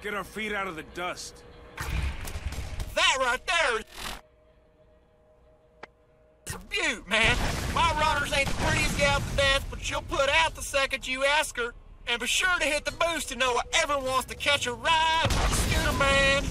Get our feet out of the dust. That right there is a beaut, man. My runners ain't the prettiest gal to dance, but she'll put out the second you ask her. And be sure to hit the boost to know whoever wants to catch a ride with the scooter man.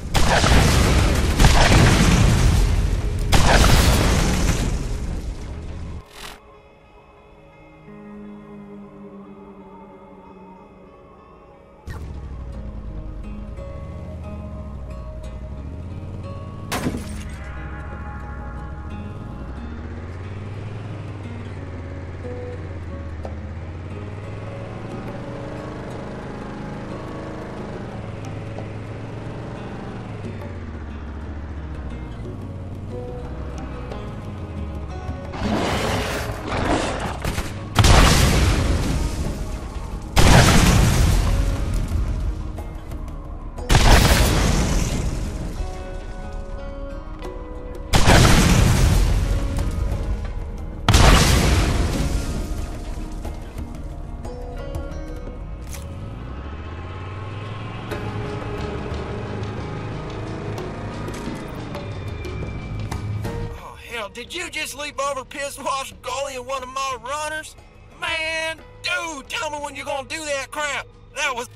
Did you just leap over piss-wash goalie in one of my runners? Man, dude, tell me when you're gonna do that crap. That was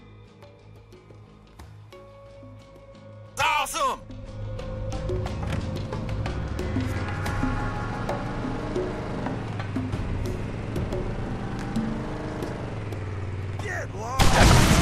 awesome. Get lost!